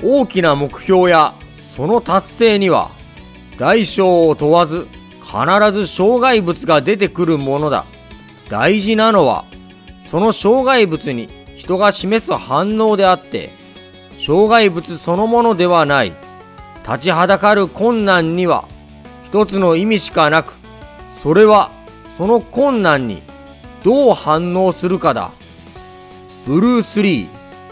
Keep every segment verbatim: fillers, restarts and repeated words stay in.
大きな目標やその達成には大小を問わず必ず障害物が出てくるものだ。大事なのはその障害物に人が示す反応であって障害物そのものではない。立ちはだかる困難には一つの意味しかなく、それはその困難にどう反応するかだ。ブルース・リー。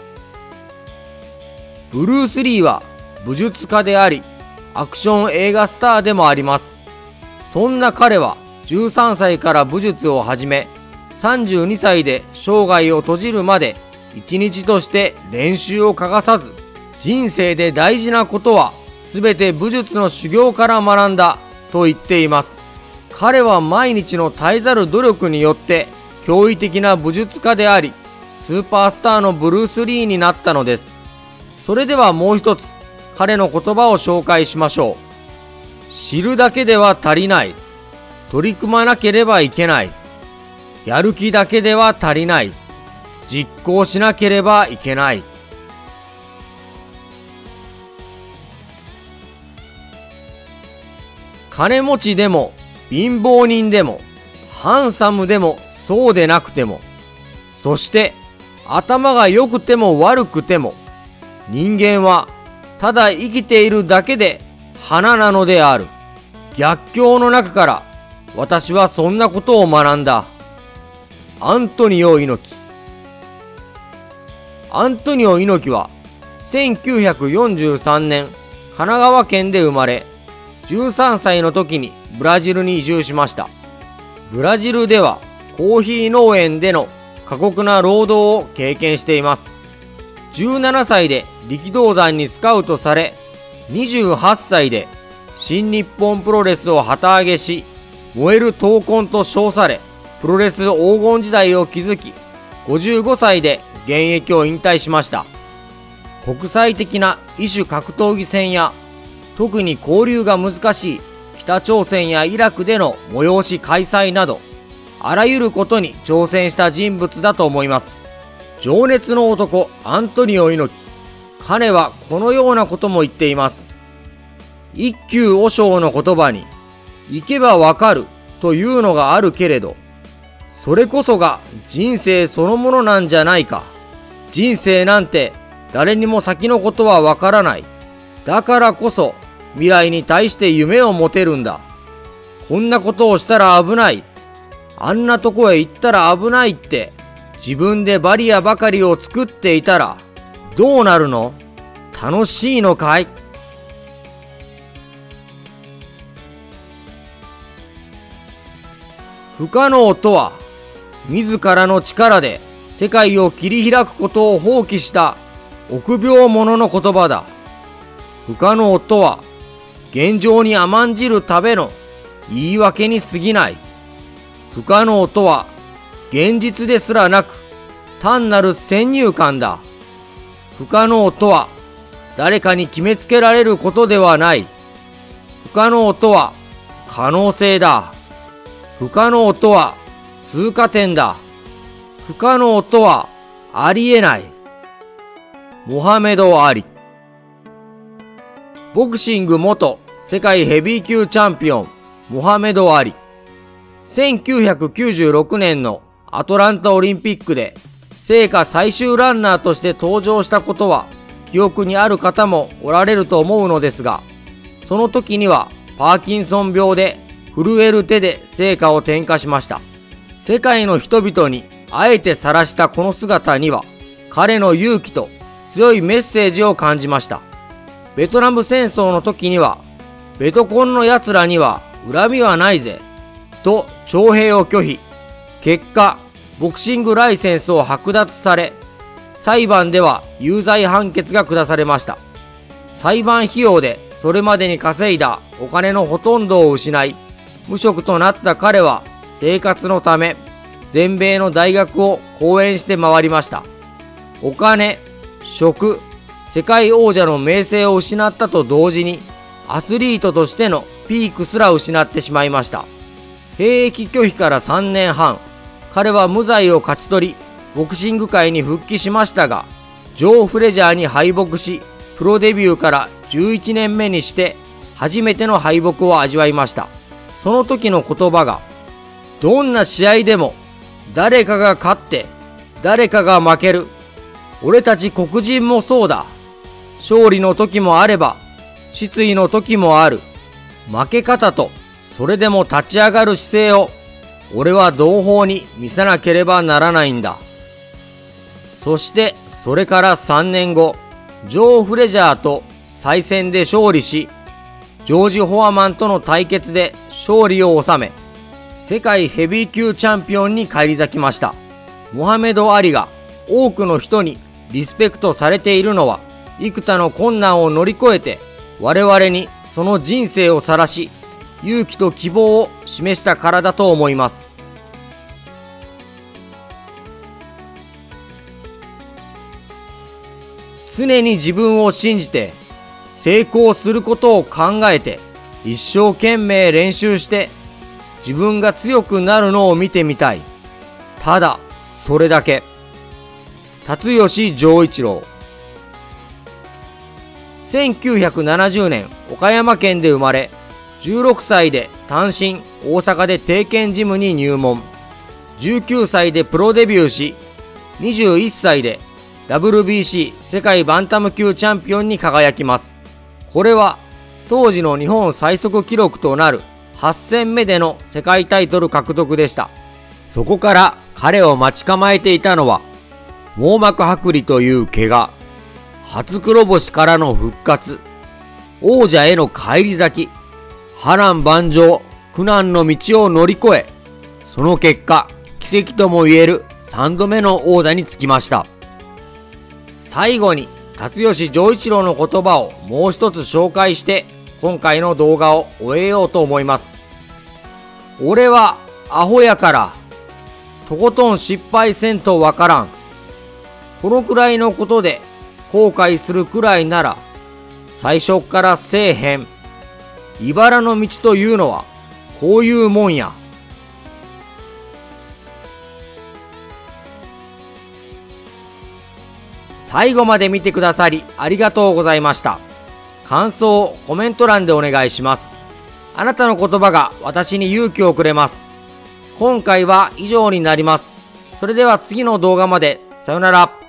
ブルース・リーは武術家でありアクション映画スターでもあります。そんな彼はじゅうさんさいから武術を始め、さんじゅうにさいで生涯を閉じるまで一日として練習を欠かさず、人生で大事なことはすべて武術の修行から学んだと言っています。彼は毎日の絶えざる努力によって驚異的な武術家であり、スーパースターのブルース・リーになったのです。それではもう一つ彼の言葉を紹介しましょう。知るだけでは足りない。取り組まなければいけない。やる気だけでは足りない。実行しなければいけない。金持ちでも貧乏人でもハンサムでもそうでなくても、そして頭が良くても悪くても、人間はただ生きているだけで花なのである。逆境の中から私はそんなことを学んだ。アントニオ猪木。アントニオ猪木はせんきゅうひゃくよんじゅうさんねん神奈川県で生まれ、じゅうさんさいの時にブラジルに移住しました。ブラジルではコーヒー農園での過酷な労働を経験しています。じゅうななさいで力道山にスカウトされ、にじゅうはっさいで新日本プロレスを旗揚げし、燃える闘魂と称され、プロレス黄金時代を築き、ごじゅうごさいで現役を引退しました。国際的な異種格闘技戦や、特に交流が難しい北朝鮮やイラクでの催し開催など、あらゆることに挑戦した人物だと思います。情熱の男アントニオ猪木。彼はこのようなことも言っています。一休和尚の言葉に、行けばわかるというのがあるけれど、それこそが人生そのものなんじゃないか。人生なんて誰にも先のことはわからない。だからこそ未来に対して夢を持てるんだ。こんなことをしたら危ない。あんなとこへ行ったら危ないって自分でバリアばかりを作っていたらどうなるの？楽しいのかい？不可能とは、自らの力で世界を切り開くことを放棄した臆病者の言葉だ。不可能とは、現状に甘んじるための言い訳に過ぎない。不可能とは、現実ですらなく、単なる先入観だ。不可能とは、誰かに決めつけられることではない。不可能とは、可能性だ。不可能とは、通過点だ。不可能とは、ありえない。モハメド・アリ。ボクシング元世界ヘビー級チャンピオン、モハメド・アリ。せんきゅうひゃくきゅうじゅうろくねんのアトランタオリンピックで聖火最終ランナーとして登場したことは記憶にある方もおられると思うのですが、その時にはパーキンソン病で震える手で聖火を点火しました。世界の人々にあえて晒したこの姿には彼の勇気と強いメッセージを感じました。ベトナム戦争の時にはベトコンの奴らには恨みはないぜと徴兵を拒否。結果ボクシングライセンスを剥奪され、裁判では有罪判決が下されました。裁判費用でそれまでに稼いだお金のほとんどを失い、無職となった彼は生活のため全米の大学を講演して回りました。お金、職、世界王者の名声を失ったと同時にアスリートとしてのピークすら失ってしまいました。兵役拒否からさんねんはん、彼は無罪を勝ち取りボクシング界に復帰しましたが、ジョー・フレジャーに敗北しププロデビューからじゅういちねんめにして初めての敗北を味わいました。その時の言葉が、どんな試合でも誰かが勝って誰かが負ける。俺たち黒人もそうだ。勝利の時もあれば失意の時もある。負け方とそれでも立ち上がる姿勢を俺は同胞に見せなければならないんだ。そしてそれからさんねんご、ジョー・フレジャーと再戦で勝利し、ジョージ・フォアマンとの対決で勝利を収め、世界ヘビー級チャンピオンに返り咲きました。モハメド・アリが多くの人にリスペクトされているのは、幾多の困難を乗り越えて我々にその人生を晒し、勇気と希望を示したからだと思います。常に自分を信じて成功することを考えて一生懸命練習して自分が強くなるのを見てみたい。ただそれだけ。辰吉丈一郎。せんきゅうひゃくななじゅうねん岡山県で生まれ、じゅうろくさいで単身大阪で定見ジムに入門。じゅうきゅうさいでプロデビューし、にじゅういっさいで ダブリュービーシー 世界バンタム級チャンピオンに輝きます。これは当時の日本最速記録となるはっ戦目での世界タイトル獲得でした。そこから彼を待ち構えていたのは網膜剥離という怪我、初黒星からの復活、王者への返り咲き、波乱万丈、苦難の道を乗り越え、その結果奇跡とも言えるさんどめの王座につきました。最後に辰吉丈一郎の言葉をもう一つ紹介して今回の動画を終えようと思います。俺はアホやからとことん失敗せんとわからん。このくらいのことで後悔するくらいなら最初っからせえへん。茨の道というのはこういうもんや。最後まで見てくださりありがとうございました。感想をコメント欄でお願いします。あなたの言葉が私に勇気をくれます。今回は以上になります。それでは次の動画まで。さよなら。